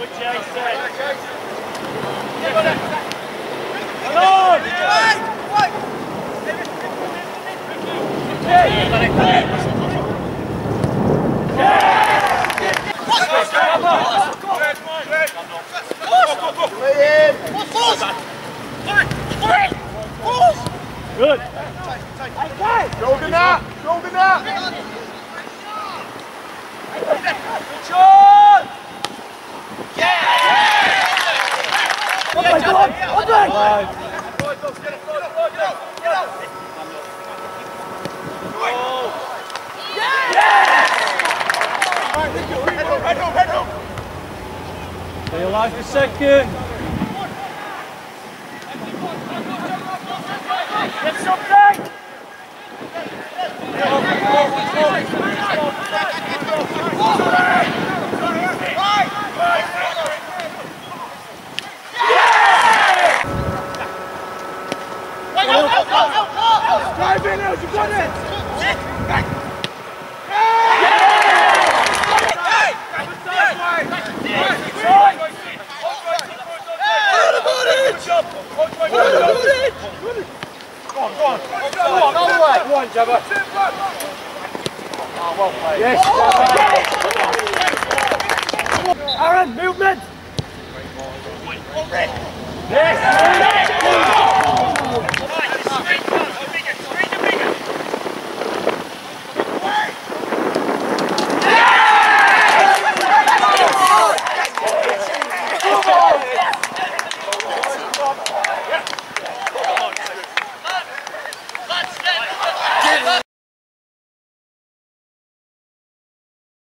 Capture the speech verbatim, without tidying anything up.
Good, Jason. Come on! Good. Shoulder that! Shoulder that! Sean! Yeah! Oh my God! Oh my God! Head up, head up! Stay alive for a second. Get something! Drive in, Els, you've got it! Go on, go on. Go on, all the way. Go on, Jabba. Oh, well played. Yes, Jabba. Aaron, movement. Yes.